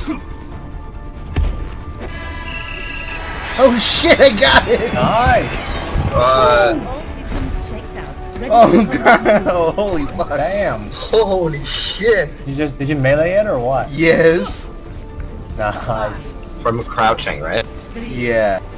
Oh shit, I got it! Nice! All systems checked out. Ready Oh for god, rendezvous. oh, holy fuck. Damn! Holy shit! Did you melee it or what? Yes. Nice. From crouching, right? Yeah.